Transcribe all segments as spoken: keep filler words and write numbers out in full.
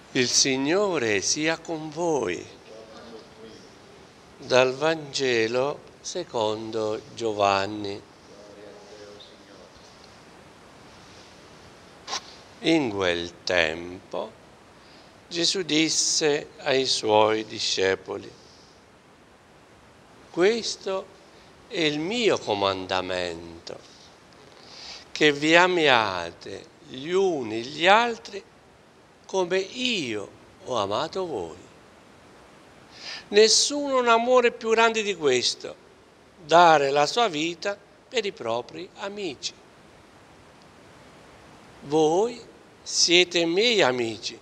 Il Signore sia con voi. Dal Vangelo secondo Giovanni. In quel tempo Gesù disse ai suoi discepoli: questo è il mio comandamento, che vi amiate gli uni gli altri come io ho amato voi. Nessuno ha un amore più grande di questo, dare la sua vita per i propri amici. Voi siete miei amici,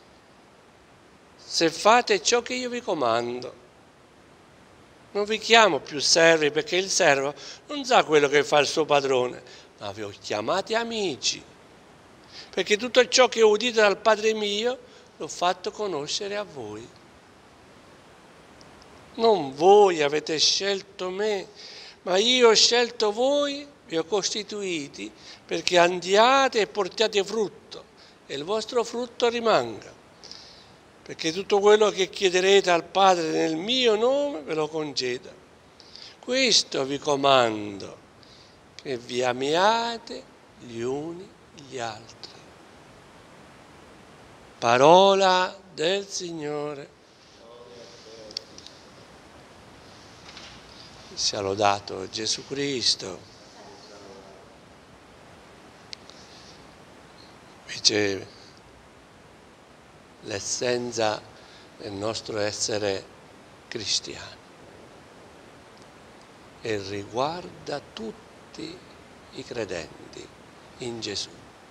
se fate ciò che io vi comando. Non vi chiamo più servi, perché il servo non sa quello che fa il suo padrone, ma vi ho chiamati amici, perché tutto ciò che ho udito dal Padre mio l'ho fatto conoscere a voi. Non voi avete scelto me, ma io ho scelto voi, vi ho costituiti, perché andiate e portiate frutto, e il vostro frutto rimanga. Perché tutto quello che chiederete al Padre nel mio nome ve lo conceda. Questo vi comando, che vi amiate gli uni gli altri. Parola del Signore. Sia lodato Gesù Cristo. Invece l'essenza del nostro essere cristiani e riguarda tutti i credenti in Gesù,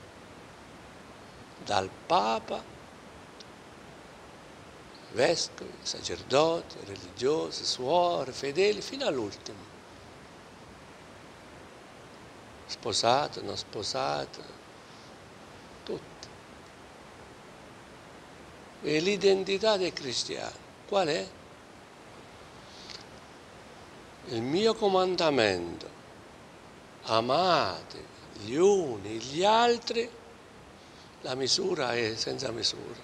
dal Papa, vescovi, sacerdoti, religiosi, suore, fedeli, fino all'ultimo, sposato, non sposato, tutti. E l'identità dei cristiani qual è? Il mio comandamento: amate gli uni gli altri. La misura è senza misura,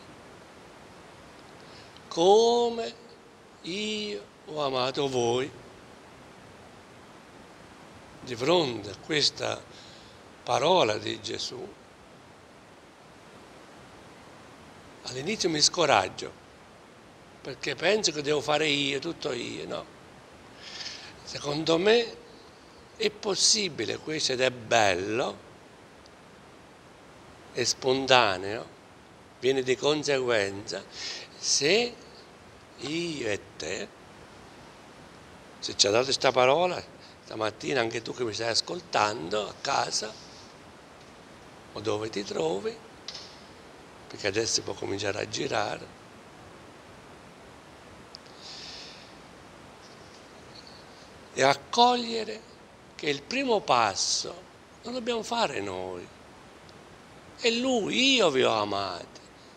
come io ho amato voi. Di fronte a questa parola di Gesù, all'inizio mi scoraggio, perché penso che devo fare io, tutto io, no. Secondo me è possibile questo, ed è bello, è spontaneo, viene di conseguenza, se io e te, se ci ha dato questa parola, stamattina anche tu che mi stai ascoltando a casa o dove ti trovi, perché adesso si può cominciare a girare, e accogliere che il primo passo lo dobbiamo fare noi. È Lui, io vi ho amati,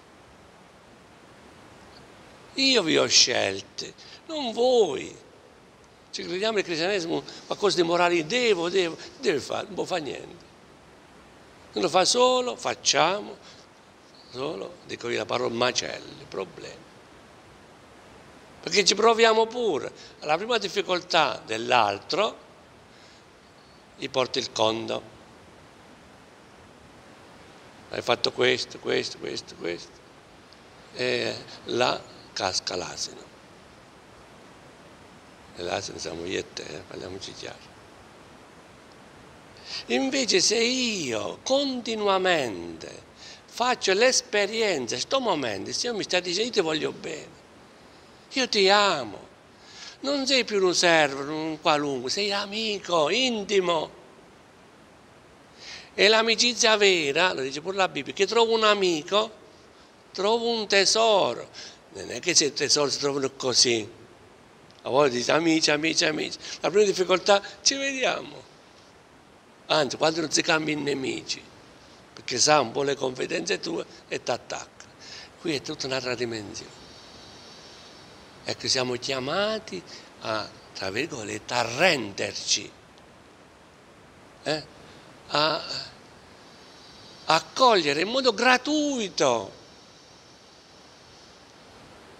io vi ho scelti, non voi. Ci crediamo il cristianesimo qualcosa di morale, devo, devo, deve fare, non può fare niente. Non lo fa solo, facciamo, solo, dico io la parola macelli, problemi. Perché ci proviamo pure, alla prima difficoltà dell'altro, gli porti il conto. Hai fatto questo, questo, questo, questo, e là casca l'asino. E l'asino siamo io e te, eh, parliamoci chiaro. Invece se io continuamente faccio l'esperienza, in questo momento, il Signore mi sta dicendo: io ti voglio bene, io ti amo, non sei più un servo, un qualunque, sei amico, intimo. E l'amicizia vera, lo dice pure la Bibbia, che trovo un amico, trovo un tesoro. Non è che i tesori si trovano così. A volte dice amici, amici, amici. La prima difficoltà, ci vediamo. Anzi, quando non si cambia in nemici, perché sa un po' le confidenze tue e ti attacca. Qui è tutta un'altra dimensione. Ecco, siamo chiamati a, tra virgolette, a renderci, eh? a accogliere in modo gratuito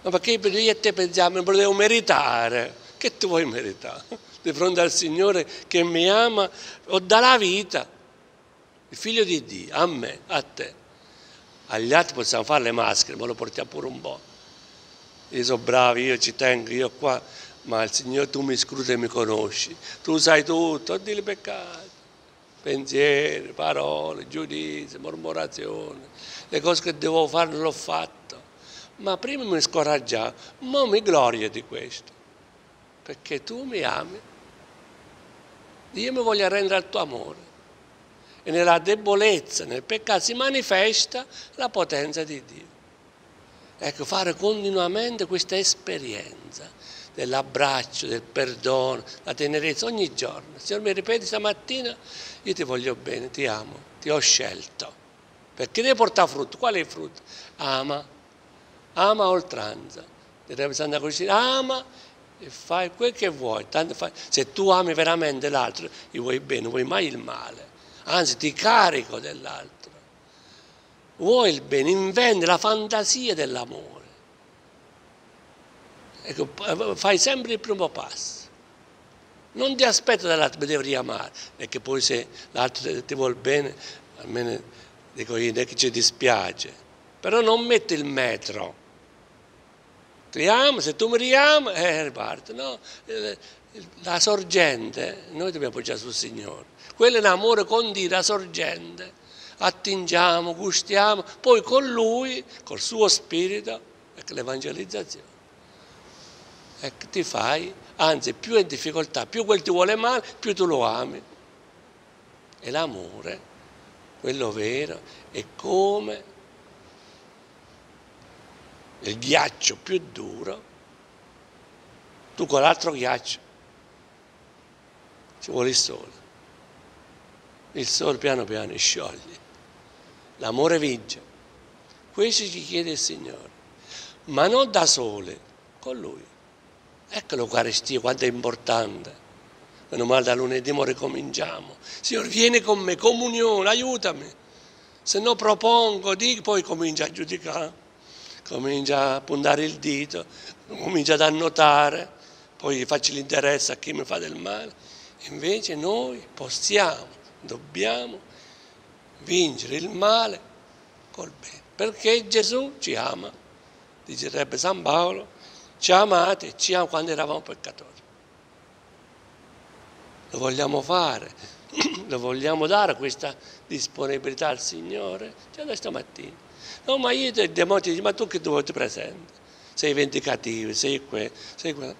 Ma perché io e te pensiamo, che devo meritare? Che tu vuoi meritare? Di fronte al Signore che mi ama, o dà la vita, il Figlio di Dio, a me, a te. Agli altri possiamo fare le maschere, ma lo portiamo pure un po'. Io sono bravo, io ci tengo, io qua, ma il Signore tu mi scruti e mi conosci. Tu sai tutto, oddio i peccati, pensieri, parole, giudizi, mormorazioni, le cose che devo fare non l'ho fatto. Ma prima mi scoraggiavo, ma mi glorio di questo, perché tu mi ami. Io mi voglio rendere al tuo amore. E nella debolezza, nel peccato si manifesta la potenza di Dio. Ecco, fare continuamente questa esperienza dell'abbraccio, del perdono, la tenerezza ogni giorno. Signore mi ripeti stamattina, io ti voglio bene, ti amo, ti ho scelto. Perché devi portare frutto? Qual è il frutto? Ama, ama a oltranza. Direbbe Santa Cristina, ama e fai quel che vuoi. Tanto fai. Se tu ami veramente l'altro, gli vuoi bene, non vuoi mai il male. Anzi, ti carico dell'altro. Vuoi il bene, inventi la fantasia dell'amore. Ecco, fai sempre il primo passo. Non ti aspetta dall'altro, mi devi riamare, perché poi se l'altro ti vuol bene, almeno dico io, non è che ci dispiace. Però non metti il metro. Ti amo, se tu mi riami, eh, riparte. No, la sorgente, noi dobbiamo appoggiare sul Signore. Quello è un amore continuo, la sorgente. Attingiamo, gustiamo, poi con Lui, col suo spirito, ecco l'evangelizzazione. Ecco, ti fai, anzi più è in difficoltà, più quel ti vuole male, più tu lo ami. E l'amore, quello vero, è come il ghiaccio più duro, tu con l'altro ghiaccio ci vuole il sole. Il sole piano piano scioglie. L'amore vince. Questo ci chiede il Signore. Ma non da sole, con Lui. Ecco l'Eucaristia, quanto è importante. Meno male da lunedì mo ricominciamo. Signore, vieni con me, comunione, aiutami. Se no propongo, dico, poi comincia a giudicare, comincia a puntare il dito, comincia ad annotare, poi faccio l'interesse a chi mi fa del male. Invece noi possiamo, dobbiamo vincere il male col bene, perché Gesù ci ama, dicerebbe San Paolo, ci ha amati e ci ama quando eravamo peccatori. Lo vogliamo fare, lo vogliamo dare questa disponibilità al Signore, già da stamattina. No, ma io il demonio ti dice, ma tu che dove ti presenti? Sei vendicativo, sei qui, sei qui.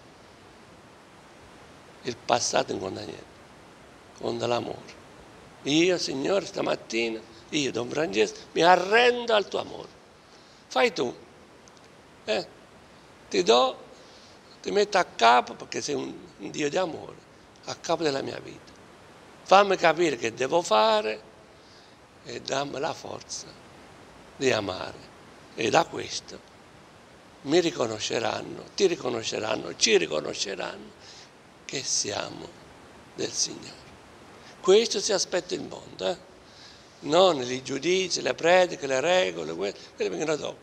Il passato non conta niente, conta l'amore. Io, Signore, stamattina, io, Don Francesco, mi arrendo al tuo amore. Fai tu. Eh? Ti do, ti metto a capo, perché sei un, un Dio di amore, a capo della mia vita. Fammi capire che devo fare e dammi la forza di amare. E da questo mi riconosceranno, ti riconosceranno, ci riconosceranno che siamo del Signore. Questo si aspetta il mondo, eh? Non i giudizi, le prediche, le regole, quelle, quelle vengono dopo.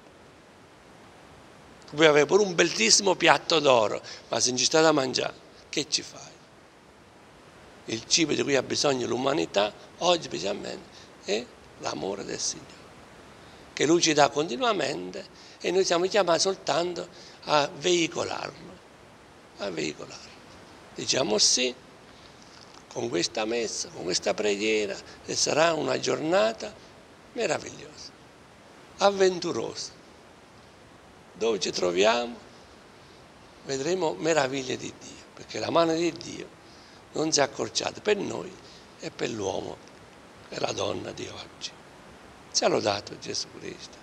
Puoi avere pure un bellissimo piatto d'oro, ma se non ci sta da mangiare, che ci fai? Il cibo di cui ha bisogno l'umanità, oggi specialmente, è l'amore del Signore, che Lui ci dà continuamente e noi siamo chiamati soltanto a veicolarlo, a veicolarlo. Diciamo sì, con questa messa, con questa preghiera, e sarà una giornata meravigliosa, avventurosa. Dove ci troviamo vedremo meraviglie di Dio, perché la mano di Dio non si è accorciata per noi e per l'uomo e la donna di oggi. Sia lodato Gesù Cristo.